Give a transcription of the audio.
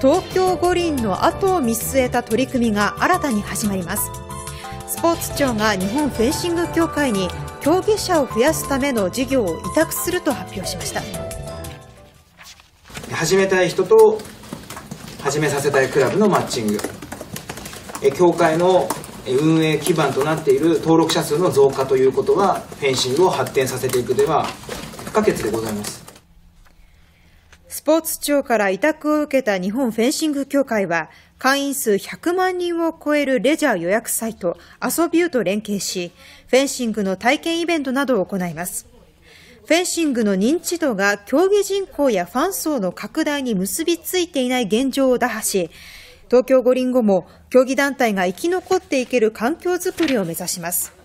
東京五輪の後を見据えた取り組みが新たに始まります。スポーツ庁が日本フェンシング協会に競技者を増やすための事業を委託すると発表しました。 始めたい人と始めさせたいクラブのマッチング、協会の運営基盤となっている登録者数の増加ということは、フェンシングを発展させていくでは不可欠でございます。 スポーツ庁から委託を受けた日本フェンシング協会は、会員数100万人を超えるレジャー予約サイトアソビューと連携し、フェンシングの体験イベントなどを行います。フェンシングの認知度が競技人口やファン層の拡大に結びついていない現状を打破し、東京五輪後も競技団体が生き残っていける環境づくりを目指します。